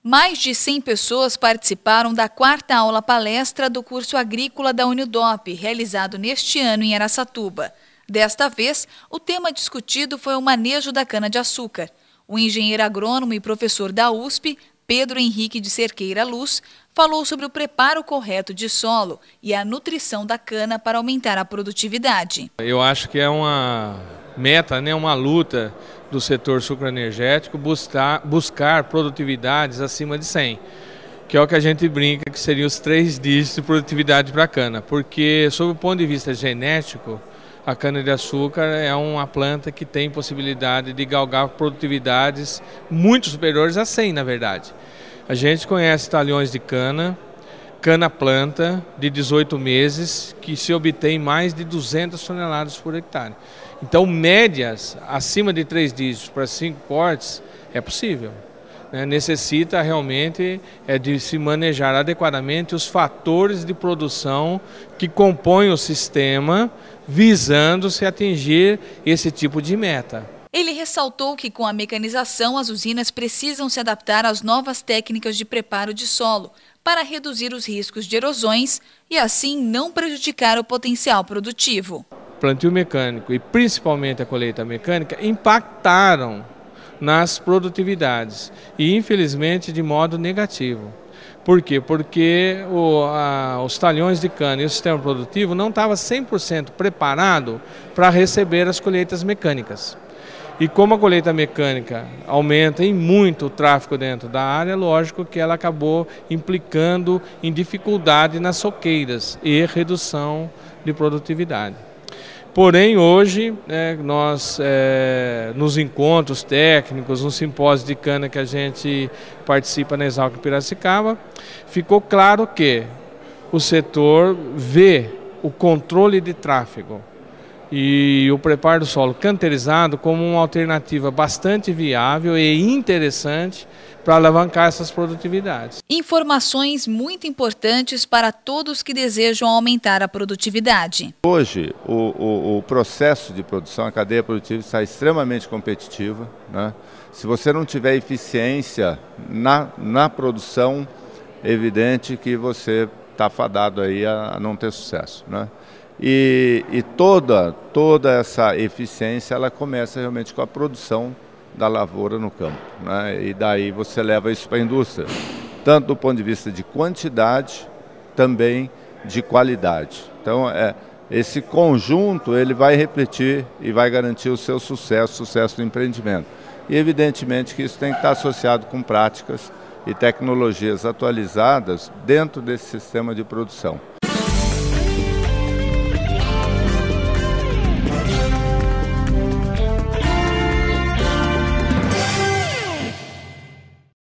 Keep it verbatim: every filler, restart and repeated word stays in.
Mais de cem pessoas participaram da quarta aula palestra do curso agrícola da Unidop, realizado neste ano em Araçatuba. Desta vez, o tema discutido foi o manejo da cana-de-açúcar. O engenheiro agrônomo e professor da U S P, Pedro Henrique de Cerqueira Luz, falou sobre o preparo correto de solo e a nutrição da cana para aumentar a produtividade. Eu acho que é uma meta, né, uma luta do setor sucroenergético buscar, buscar produtividades acima de cem, que é o que a gente brinca que seriam os três dígitos de produtividade para a cana, porque sob o ponto de vista genético, a cana-de-açúcar é uma planta que tem possibilidade de galgar produtividades muito superiores a cem, na verdade. A gente conhece talhões de cana, cana-planta de dezoito meses, que se obtém mais de duzentas toneladas por hectare. Então, médias acima de três dígitos para cinco cortes é possível. Né? Necessita realmente é, de se manejar adequadamente os fatores de produção que compõem o sistema, visando se atingir esse tipo de meta. Ele ressaltou que com a mecanização as usinas precisam se adaptar às novas técnicas de preparo de solo para reduzir os riscos de erosões e assim não prejudicar o potencial produtivo. O plantio mecânico e principalmente a colheita mecânica impactaram nas produtividades e infelizmente de modo negativo. Por quê? Porque o, a, os talhões de cana e o sistema produtivo não estavam cem por cento preparado para receber as colheitas mecânicas. E como a colheita mecânica aumenta em muito o tráfego dentro da área, lógico que ela acabou implicando em dificuldade nas soqueiras e redução de produtividade. Porém, hoje, né, nós, é, nos encontros técnicos, no simpósio de cana que a gente participa na Exalc Piracicaba, ficou claro que o setor vê o controle de tráfego e o preparo do solo canterizado como uma alternativa bastante viável e interessante para alavancar essas produtividades. Informações muito importantes para todos que desejam aumentar a produtividade. Hoje, o, o, o processo de produção, a cadeia produtiva está extremamente competitiva, né? Se você não tiver eficiência na, na produção, é evidente que você está fadado aí a, a não ter sucesso, né? E, e toda, toda essa eficiência ela começa realmente com a produção da lavoura no campo, né? E daí você leva isso para a indústria, tanto do ponto de vista de quantidade, também de qualidade. Então, é, esse conjunto ele vai refletir e vai garantir o seu sucesso, o sucesso do empreendimento. E evidentemente que isso tem que estar associado com práticas e tecnologias atualizadas dentro desse sistema de produção.